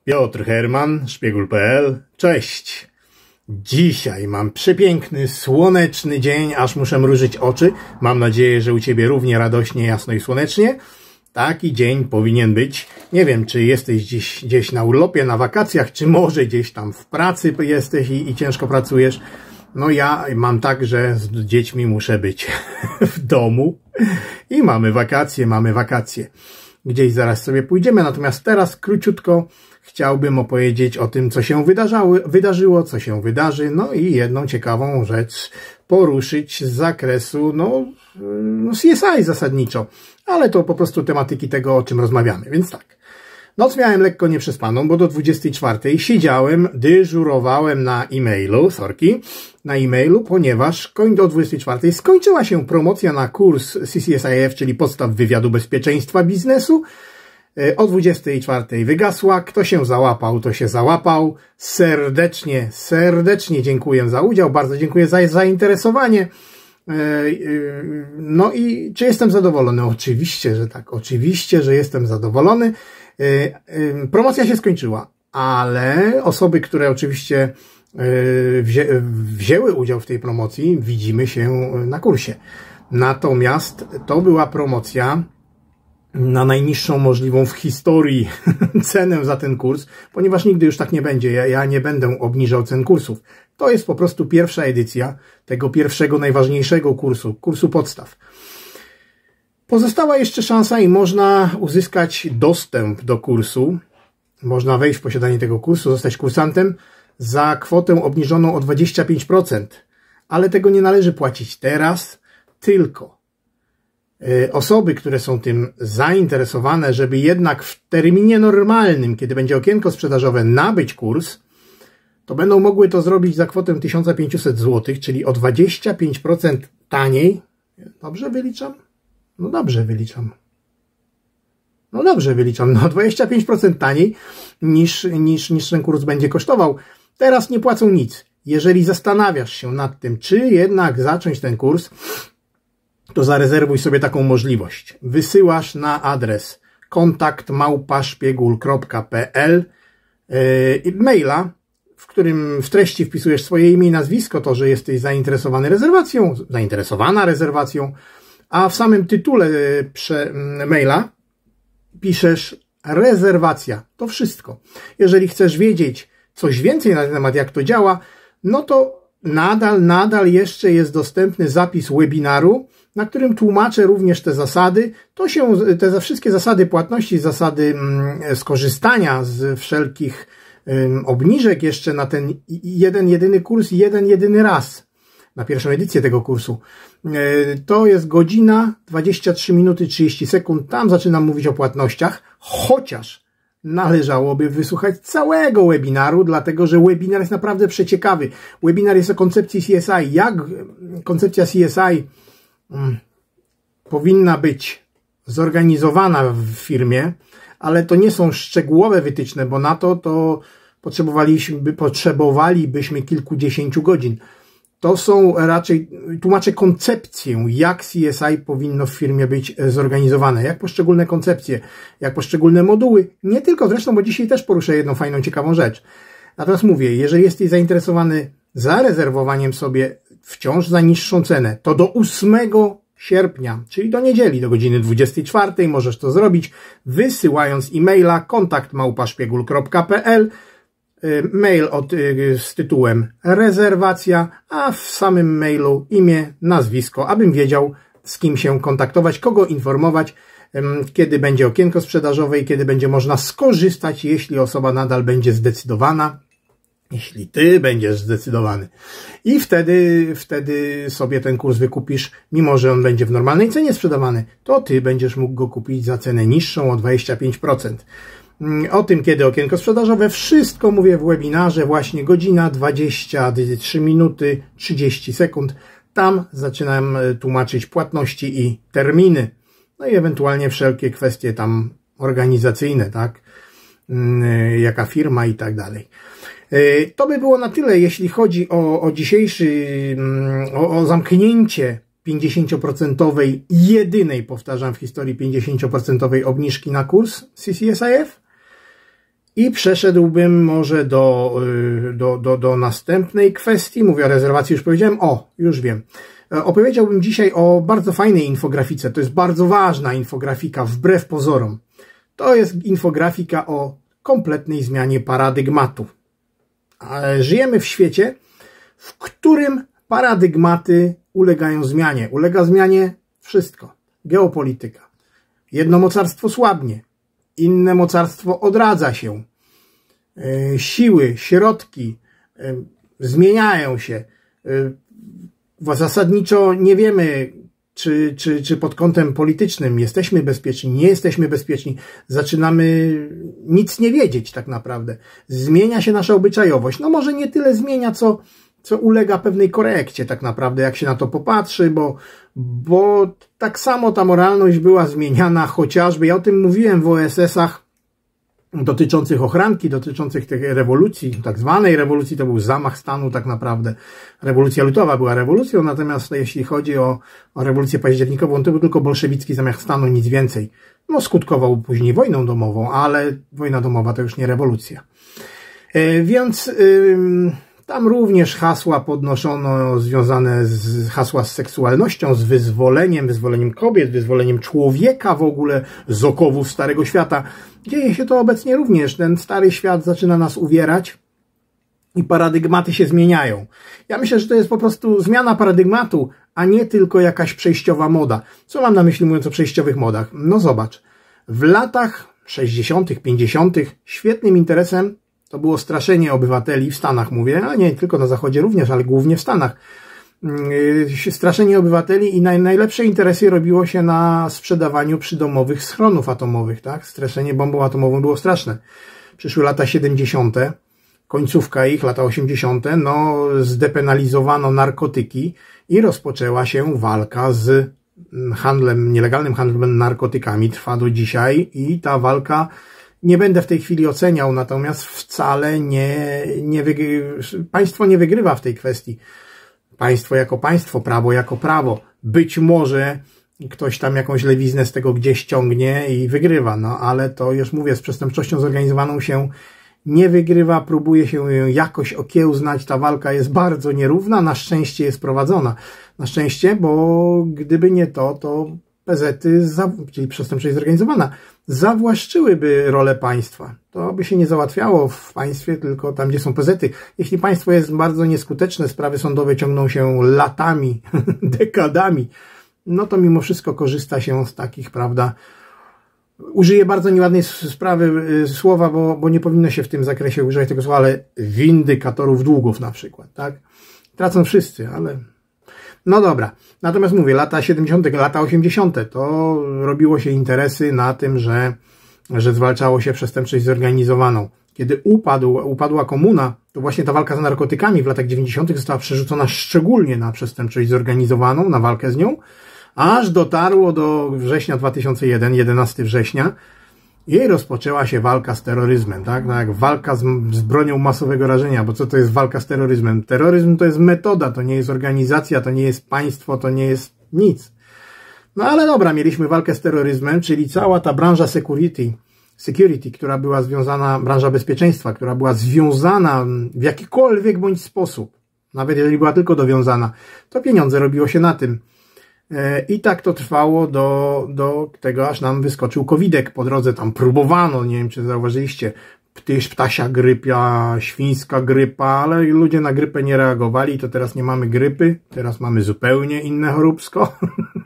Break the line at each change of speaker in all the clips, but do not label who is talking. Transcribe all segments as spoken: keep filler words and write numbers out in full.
Piotr Herman, szpiegul kropka pe el. Cześć! Dzisiaj mam przepiękny, słoneczny dzień, aż muszę mrużyć oczy. Mam nadzieję, że u Ciebie równie radośnie, jasno i słonecznie. Taki dzień powinien być. Nie wiem, czy jesteś dziś, gdzieś na urlopie, na wakacjach, czy może gdzieś tam w pracy jesteś i, i ciężko pracujesz. No ja mam tak, że z dziećmi muszę być w domu i mamy wakacje, mamy wakacje. Gdzieś zaraz sobie pójdziemy, natomiast teraz króciutko chciałbym opowiedzieć o tym, co się wydarzało, wydarzyło, co się wydarzy, no i jedną ciekawą rzecz poruszyć z zakresu, no, no C S I zasadniczo, ale to po prostu tematyki tego, o czym rozmawiamy, więc tak. Noc miałem lekko nieprzespaną, bo do dwudziestej czwartej siedziałem, dyżurowałem na e-mailu, sorki, na e-mailu, ponieważ do dwudziestej czwartej skończyła się promocja na kurs C C S I F, czyli podstaw wywiadu bezpieczeństwa biznesu. O dwudziestej czwartej wygasła. Kto się załapał, to się załapał. Serdecznie, serdecznie dziękuję za udział, bardzo dziękuję za zainteresowanie. No i czy jestem zadowolony? Oczywiście, że tak. Oczywiście, że jestem zadowolony. Promocja się skończyła, ale osoby, które oczywiście wzię wzięły udział w tej promocji, widzimy się na kursie. Natomiast to była promocja na najniższą możliwą w historii cenę za ten kurs, ponieważ nigdy już tak nie będzie. Ja, ja nie będę obniżał cen kursów. To jest po prostu pierwsza edycja tego pierwszego, najważniejszego kursu, kursu podstaw. Pozostała jeszcze szansa i można uzyskać dostęp do kursu. Można wejść w posiadanie tego kursu, zostać kursantem za kwotę obniżoną o dwadzieścia pięć procent. Ale tego nie należy płacić teraz, tylko osoby, które są tym zainteresowane, żeby jednak w terminie normalnym, kiedy będzie okienko sprzedażowe, nabyć kurs, to będą mogły to zrobić za kwotę tysiąc pięćset złotych, czyli o dwadzieścia pięć procent taniej. Dobrze wyliczam? No dobrze wyliczam. No dobrze wyliczam. No dwadzieścia pięć procent taniej niż, niż, niż ten kurs będzie kosztował. Teraz nie płacą nic. Jeżeli zastanawiasz się nad tym, czy jednak zacząć ten kurs, to zarezerwuj sobie taką możliwość. Wysyłasz na adres kontakt małpa szpiegul kropka pe el yy, maila, w którym w treści wpisujesz swoje imię i nazwisko, to, że jesteś zainteresowany rezerwacją, zainteresowana rezerwacją, a w samym tytule prze, maila piszesz rezerwacja. To wszystko. Jeżeli chcesz wiedzieć coś więcej na ten temat, jak to działa, no to nadal, nadal jeszcze jest dostępny zapis webinaru, na którym tłumaczę również te zasady. To się, te wszystkie zasady płatności, zasady skorzystania z wszelkich obniżek jeszcze na ten jeden, jedyny kurs, jeden, jedyny raz. Na pierwszą edycję tego kursu. To jest godzina, dwadzieścia trzy minuty, trzydzieści sekund. Tam zaczynam mówić o płatnościach, chociaż należałoby wysłuchać całego webinaru, dlatego że webinar jest naprawdę przeciekawy. Webinar jest o koncepcji C S I. Jak koncepcja C S I hmm, powinna być zorganizowana w firmie, ale to nie są szczegółowe wytyczne, bo na to to potrzebowaliśmy, potrzebowalibyśmy kilkudziesięciu godzin. To są raczej, tłumaczę koncepcję, jak C S I powinno w firmie być zorganizowane, jak poszczególne koncepcje, jak poszczególne moduły, nie tylko zresztą, bo dzisiaj też poruszę jedną fajną, ciekawą rzecz. Natomiast mówię, jeżeli jesteś zainteresowany zarezerwowaniem sobie wciąż za niższą cenę, to do ósmego sierpnia, czyli do niedzieli, do godziny dwudziestej czwartej możesz to zrobić, wysyłając e-maila kontakt małpa szpiegul kropka pe el, mail od, z tytułem rezerwacja, a w samym mailu imię, nazwisko, abym wiedział, z kim się kontaktować, kogo informować, kiedy będzie okienko sprzedażowe i kiedy będzie można skorzystać, jeśli osoba nadal będzie zdecydowana, jeśli ty będziesz zdecydowany. I wtedy, wtedy sobie ten kurs wykupisz, mimo że on będzie w normalnej cenie sprzedawany, to ty będziesz mógł go kupić za cenę niższą o dwadzieścia pięć procent. O tym, kiedy okienko sprzedażowe, wszystko mówię w webinarze, właśnie godzina, dwadzieścia trzy minuty, trzydzieści sekund. Tam zaczynam tłumaczyć płatności i terminy. No i ewentualnie wszelkie kwestie tam organizacyjne, tak? Jaka firma i tak dalej. To by było na tyle, jeśli chodzi o, o dzisiejszy, o, o zamknięcie pięćdziesięcioprocentowej, jedynej, powtarzam, w historii pięćdziesięcioprocentowej obniżki na kurs C C S I F. I przeszedłbym może do, do, do, do następnej kwestii. Mówię o rezerwacji, już powiedziałem. O, już wiem. Opowiedziałbym dzisiaj o bardzo fajnej infografice. To jest bardzo ważna infografika, wbrew pozorom. To jest infografika o kompletnej zmianie paradygmatu. Żyjemy w świecie, w którym paradygmaty ulegają zmianie. Ulega zmianie wszystko. Geopolityka. Jedno mocarstwo słabnie. Inne mocarstwo odradza się. Siły, środki zmieniają się. Zasadniczo nie wiemy, czy, czy, czy pod kątem politycznym jesteśmy bezpieczni, nie jesteśmy bezpieczni. Zaczynamy nic nie wiedzieć tak naprawdę. Zmienia się nasza obyczajowość. No może nie tyle zmienia, co, co ulega pewnej korekcie tak naprawdę, jak się na to popatrzy, bo, bo tak samo ta moralność była zmieniana chociażby, ja o tym mówiłem w O S S-ach dotyczących ochranki, dotyczących tej rewolucji, tak zwanej rewolucji, to był zamach stanu tak naprawdę. Rewolucja lutowa była rewolucją, natomiast jeśli chodzi o, o rewolucję październikową, to był tylko bolszewicki zamach stanu, nic więcej. No skutkował później wojną domową, ale wojna domowa to już nie rewolucja. E, więc y, tam również hasła podnoszono związane z hasła z seksualnością, z wyzwoleniem, wyzwoleniem kobiet, wyzwoleniem człowieka w ogóle z okowów Starego Świata. Dzieje się to obecnie również. Ten stary świat zaczyna nas uwierać i paradygmaty się zmieniają. Ja myślę, że to jest po prostu zmiana paradygmatu, a nie tylko jakaś przejściowa moda. Co mam na myśli mówiąc o przejściowych modach? No zobacz, w latach sześćdziesiątych, pięćdziesiątych świetnym interesem to było straszenie obywateli w Stanach, mówię, a nie tylko na Zachodzie również, ale głównie w Stanach. Straszenie obywateli i naj, najlepsze interesy robiło się na sprzedawaniu przydomowych schronów atomowych, tak? Straszenie bombą atomową było straszne. Przyszły lata siedemdziesiąte, końcówka ich, lata osiemdziesiąte, no zdepenalizowano narkotyki i rozpoczęła się walka z handlem, nielegalnym handlem narkotykami, trwa do dzisiaj i ta walka nie będę w tej chwili oceniał, natomiast wcale nie, nie wygry... państwo nie wygrywa w tej kwestii. Państwo jako państwo, prawo jako prawo. Być może ktoś tam jakąś lewiznę z tego gdzieś ściągnie i wygrywa, no ale to już mówię, z przestępczością zorganizowaną się nie wygrywa, próbuje się ją jakoś okiełznać, ta walka jest bardzo nierówna, na szczęście jest prowadzona. Na szczęście, bo gdyby nie to, to P zety, czyli przestępczość zorganizowana, zawłaszczyłyby rolę państwa. To by się nie załatwiało w państwie, tylko tam, gdzie są P zety. Jeśli państwo jest bardzo nieskuteczne, sprawy sądowe ciągną się latami, dekadami, no to mimo wszystko korzysta się z takich, prawda, użyję bardzo nieładnej sprawy słowa, bo, bo nie powinno się w tym zakresie używać tego słowa, ale windykatorów długów na przykład, tak? Tracą wszyscy, ale... No dobra, natomiast mówię, lata siedemdziesiąte, lata osiemdziesiąte to robiło się interesy na tym, że, że zwalczało się przestępczość zorganizowaną. Kiedy upadł, upadła komuna, to właśnie ta walka z narkotykami w latach dziewięćdziesiątych została przerzucona szczególnie na przestępczość zorganizowaną, na walkę z nią, aż dotarło do września dwa tysiące pierwszego, jedenastego września, i rozpoczęła się walka z terroryzmem, tak? No jak walka z, z bronią masowego rażenia, bo co to jest walka z terroryzmem? Terroryzm to jest metoda, to nie jest organizacja, to nie jest państwo, to nie jest nic. No ale dobra, mieliśmy walkę z terroryzmem, czyli cała ta branża security, security, która była związana, branża bezpieczeństwa, która była związana w jakikolwiek bądź sposób, nawet jeżeli była tylko dowiązana, to pieniądze robiło się na tym. I tak to trwało do, do tego, aż nam wyskoczył kowidek po drodze. Tam próbowano, nie wiem czy zauważyliście, ptyś, ptasia grypa, świńska grypa, ale ludzie na grypę nie reagowali, to teraz nie mamy grypy, teraz mamy zupełnie inne choróbsko.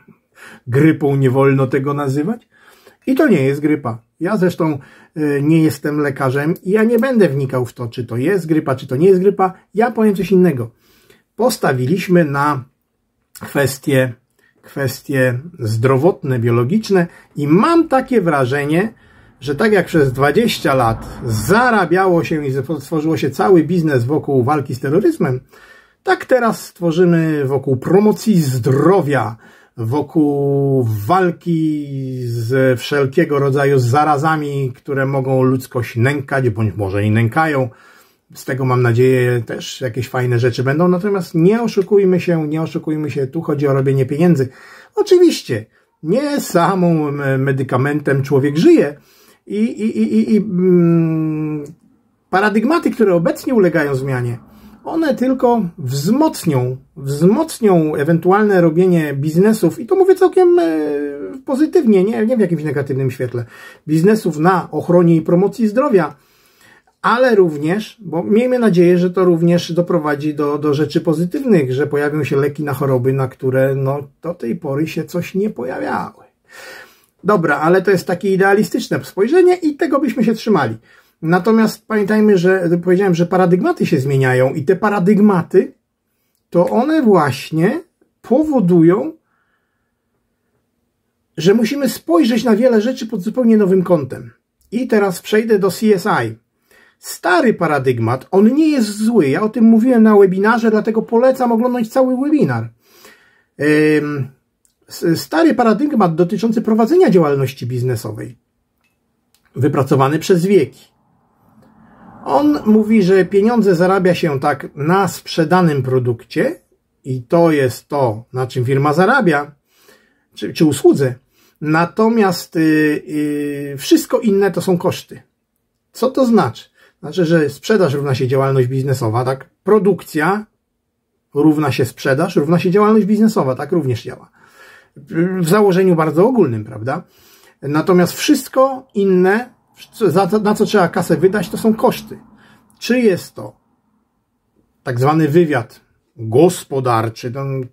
Grypą nie wolno tego nazywać. I to nie jest grypa. Ja zresztą nie jestem lekarzem i ja nie będę wnikał w to, czy to jest grypa, czy to nie jest grypa. Ja powiem coś innego. Postawiliśmy na kwestie kwestie zdrowotne, biologiczne i mam takie wrażenie, że tak jak przez dwadzieścia lat zarabiało się i stworzyło się cały biznes wokół walki z terroryzmem, tak teraz stworzymy wokół promocji zdrowia, wokół walki z wszelkiego rodzaju zarazami, które mogą ludzkość nękać, bądź może i nękają. Z tego mam nadzieję też jakieś fajne rzeczy będą, natomiast nie oszukujmy się, nie oszukujmy się, tu chodzi o robienie pieniędzy. Oczywiście, nie samym medykamentem człowiek żyje i, i, i, i mm, paradygmaty, które obecnie ulegają zmianie, one tylko wzmocnią, wzmocnią ewentualne robienie biznesów, i to mówię całkiem e, pozytywnie, nie, nie w jakimś negatywnym świetle, biznesów na ochronie i promocji zdrowia, ale również, bo miejmy nadzieję, że to również doprowadzi do, do rzeczy pozytywnych, że pojawią się leki na choroby, na które no, do tej pory się coś nie pojawiały. Dobra, ale to jest takie idealistyczne spojrzenie i tego byśmy się trzymali. Natomiast pamiętajmy, że powiedziałem, że paradygmaty się zmieniają i te paradygmaty, to one właśnie powodują, że musimy spojrzeć na wiele rzeczy pod zupełnie nowym kątem. I teraz przejdę do C S I. Stary paradygmat, on nie jest zły. Ja o tym mówiłem na webinarze, dlatego polecam oglądać cały webinar. Stary paradygmat dotyczący prowadzenia działalności biznesowej, wypracowany przez wieki. On mówi, że pieniądze zarabia się tak na sprzedanym produkcie i to jest to, na czym firma zarabia, czy, czy usłudze. Natomiast yy, yy, wszystko inne to są koszty. Co to znaczy? Znaczy, że sprzedaż równa się działalność biznesowa, tak? Produkcja równa się sprzedaż, równa się działalność biznesowa, tak również działa. W założeniu bardzo ogólnym, prawda? Natomiast wszystko inne, na co trzeba kasę wydać, to są koszty. Czy jest to tak zwany wywiad gospodarczy,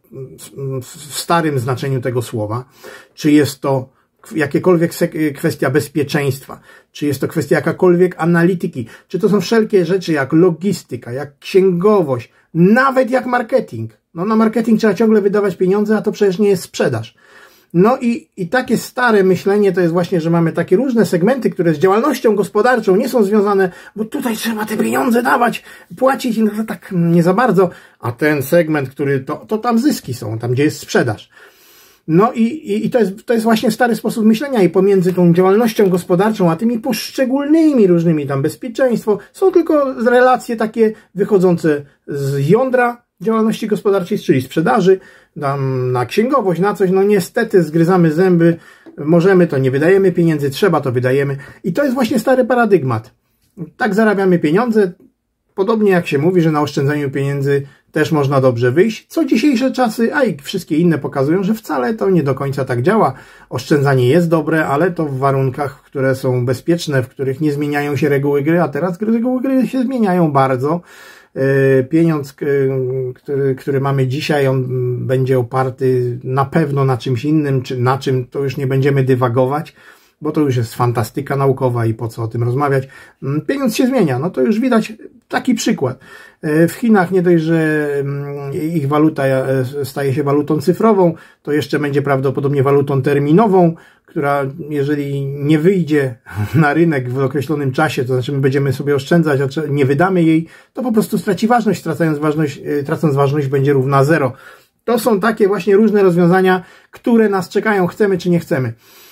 w starym znaczeniu tego słowa, czy jest to jakiekolwiek kwestia bezpieczeństwa, czy jest to kwestia jakakolwiek analityki, czy to są wszelkie rzeczy jak logistyka, jak księgowość, nawet jak marketing. No na marketing trzeba ciągle wydawać pieniądze, a to przecież nie jest sprzedaż. No i, i takie stare myślenie to jest właśnie, że mamy takie różne segmenty, które z działalnością gospodarczą nie są związane, bo tutaj trzeba te pieniądze dawać, płacić, no to tak nie za bardzo, a ten segment, który to, to tam zyski są, tam gdzie jest sprzedaż. No i, i, i to, jest, to jest właśnie stary sposób myślenia i pomiędzy tą działalnością gospodarczą, a tymi poszczególnymi różnymi tam bezpieczeństwo, są tylko relacje takie wychodzące z jądra działalności gospodarczej, czyli sprzedaży, tam na księgowość, na coś, no niestety zgryzamy zęby, możemy, to nie wydajemy pieniędzy, trzeba, to wydajemy. I to jest właśnie stary paradygmat. Tak zarabiamy pieniądze, podobnie jak się mówi, że na oszczędzaniu pieniędzy też można dobrze wyjść, co dzisiejsze czasy, a i wszystkie inne pokazują, że wcale to nie do końca tak działa. Oszczędzanie jest dobre, ale to w warunkach, które są bezpieczne, w których nie zmieniają się reguły gry, a teraz reguły gry się zmieniają bardzo. Pieniądz, który, który mamy dzisiaj, on będzie oparty na pewno na czymś innym, czy na czym to już nie będziemy dywagować, bo to już jest fantastyka naukowa i po co o tym rozmawiać. Pieniądz się zmienia, no to już widać taki przykład. W Chinach nie dość, że ich waluta staje się walutą cyfrową, to jeszcze będzie prawdopodobnie walutą terminową, która jeżeli nie wyjdzie na rynek w określonym czasie, to znaczy my będziemy sobie oszczędzać, a nie wydamy jej, to po prostu straci ważność, tracąc ważność, tracąc ważność będzie równa zero. To są takie właśnie różne rozwiązania, które nas czekają, chcemy czy nie chcemy.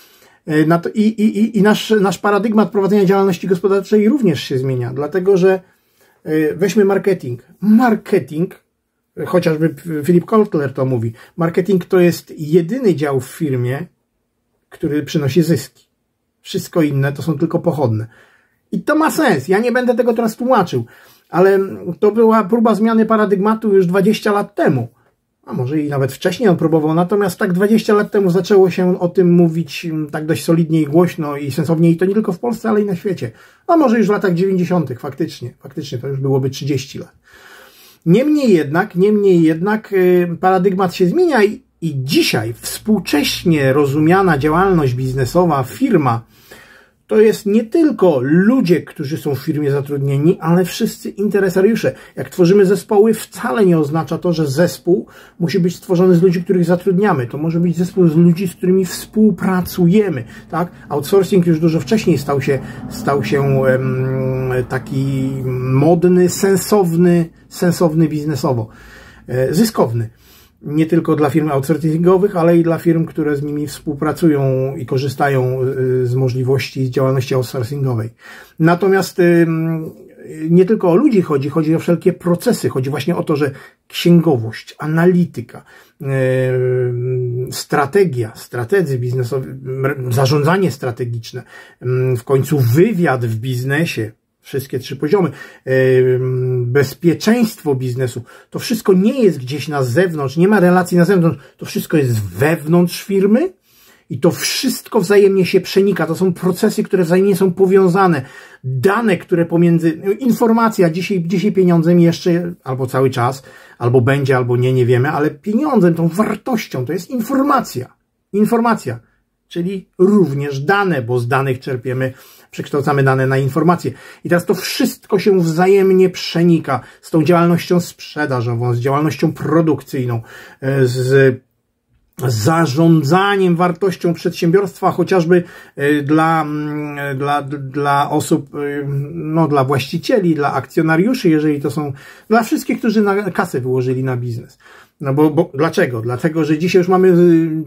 I, i, i nasz, nasz paradygmat prowadzenia działalności gospodarczej również się zmienia, dlatego że weźmy marketing. Marketing, chociażby Philip Kotler to mówi, marketing to jest jedyny dział w firmie, który przynosi zyski. Wszystko inne to są tylko pochodne. I to ma sens. Ja nie będę tego teraz tłumaczył, ale to była próba zmiany paradygmatu już dwadzieścia lat temu. A może i nawet wcześniej on próbował, natomiast tak dwadzieścia lat temu zaczęło się o tym mówić tak dość solidnie i głośno i sensownie, i to nie tylko w Polsce, ale i na świecie. A może już w latach dziewięćdziesiątych, faktycznie, faktycznie to już byłoby trzydzieści lat. Niemniej jednak, niemniej jednak paradygmat się zmienia i, i dzisiaj współcześnie rozumiana działalność biznesowa, firma, to jest nie tylko ludzie, którzy są w firmie zatrudnieni, ale wszyscy interesariusze. Jak tworzymy zespoły, wcale nie oznacza to, że zespół musi być stworzony z ludzi, których zatrudniamy. To może być zespół z ludzi, z którymi współpracujemy. Tak? Outsourcing już dużo wcześniej stał się, stał się um, taki modny, sensowny, sensowny biznesowo, e, zyskowny. Nie tylko dla firm outsourcingowych, ale i dla firm, które z nimi współpracują i korzystają z możliwości działalności outsourcingowej. Natomiast nie tylko o ludzi chodzi, chodzi o wszelkie procesy, chodzi właśnie o to, że księgowość, analityka, yy, strategia, strategii biznesowe, zarządzanie strategiczne, yy, w końcu wywiad w biznesie, wszystkie trzy poziomy, yy, bezpieczeństwo biznesu, to wszystko nie jest gdzieś na zewnątrz, nie ma relacji na zewnątrz, to wszystko jest wewnątrz firmy i to wszystko wzajemnie się przenika. To są procesy, które wzajemnie są powiązane. Dane, które pomiędzy, informacja, dzisiaj, dzisiaj pieniądzem jeszcze, albo cały czas, albo będzie, albo nie, nie wiemy, ale pieniądzem, tą wartością, to jest informacja. Informacja, czyli również dane, bo z danych czerpiemy, przekształcamy dane na informacje. I teraz to wszystko się wzajemnie przenika z tą działalnością sprzedażową, z działalnością produkcyjną, z zarządzaniem wartością przedsiębiorstwa, chociażby dla, dla, dla osób, no dla właścicieli, dla akcjonariuszy, jeżeli to są, dla wszystkich, którzy na kasę wyłożyli na biznes. No bo, bo dlaczego? Dlatego, że dzisiaj już mamy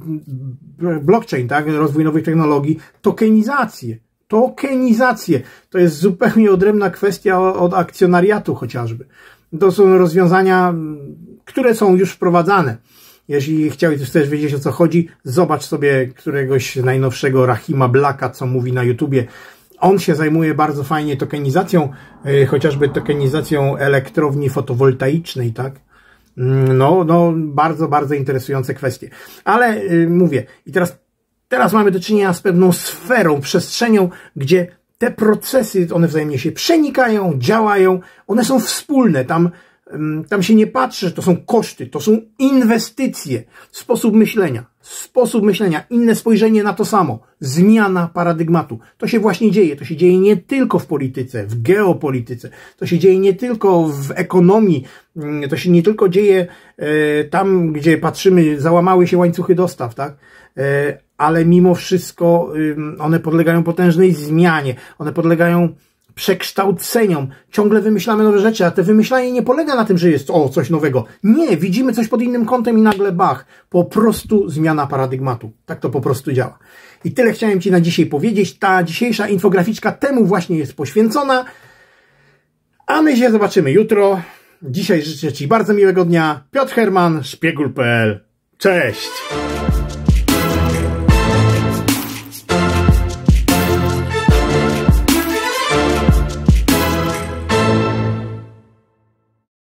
blockchain, tak? Rozwój nowych technologii, tokenizację. Tokenizację. To jest zupełnie odrębna kwestia od akcjonariatu chociażby. To są rozwiązania, które są już wprowadzane. Jeśli chciałeś, chcesz wiedzieć, o co chodzi, zobacz sobie któregoś najnowszego Rahima Blacka, co mówi na YouTubie. On się zajmuje bardzo fajnie tokenizacją, yy, chociażby tokenizacją elektrowni fotowoltaicznej, tak? No, no, bardzo, bardzo interesujące kwestie. Ale yy, mówię, i teraz, teraz mamy do czynienia z pewną sferą, przestrzenią, gdzie te procesy, one wzajemnie się przenikają, działają, one są wspólne, tam Tam się nie patrzy, że to są koszty, to są inwestycje, sposób myślenia, sposób myślenia, inne spojrzenie na to samo, zmiana paradygmatu. To się właśnie dzieje, to się dzieje nie tylko w polityce, w geopolityce, to się dzieje nie tylko w ekonomii, to się nie tylko dzieje tam, gdzie patrzymy, załamały się łańcuchy dostaw, tak? Ale mimo wszystko one podlegają potężnej zmianie, one podlegają przekształceniom. Ciągle wymyślamy nowe rzeczy, a te wymyślanie nie polega na tym, że jest o, coś nowego. Nie, widzimy coś pod innym kątem i nagle bach. Po prostu zmiana paradygmatu. Tak to po prostu działa. I tyle chciałem Ci na dzisiaj powiedzieć. Ta dzisiejsza infograficzka temu właśnie jest poświęcona. A my się zobaczymy jutro. Dzisiaj życzę Ci bardzo miłego dnia. Piotr Herman, szpiegul kropka p l. Cześć!